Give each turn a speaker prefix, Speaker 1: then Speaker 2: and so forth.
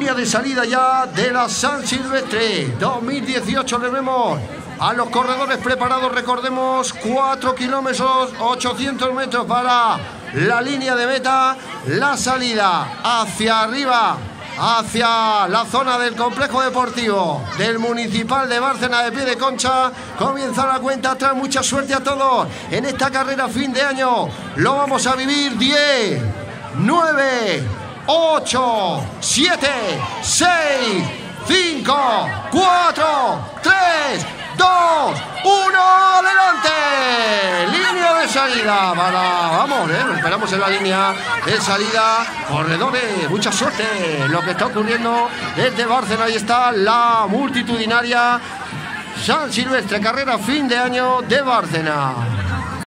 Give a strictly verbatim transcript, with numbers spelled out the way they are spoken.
Speaker 1: línea de salida ya de la San Silvestre dos mil dieciocho. Le vemos a los corredores preparados. Recordemos, cuatro kilómetros, ochocientos metros para la línea de meta. La salida hacia arriba, hacia la zona del complejo deportivo del Municipal de Bárcena de Piedeconcha. Comienza la cuenta atrás. Mucha suerte a todos en esta carrera fin de año. Lo vamos a vivir. Diez, nueve, ocho, siete, seis, cinco, cuatro, tres, dos, uno, adelante. Línea de salida para, vamos, eh, esperamos en la línea de salida. Corredores, mucha suerte. Lo que está ocurriendo desde Bárcena, ahí está la multitudinaria San Silvestre, carrera fin de año de Bárcena.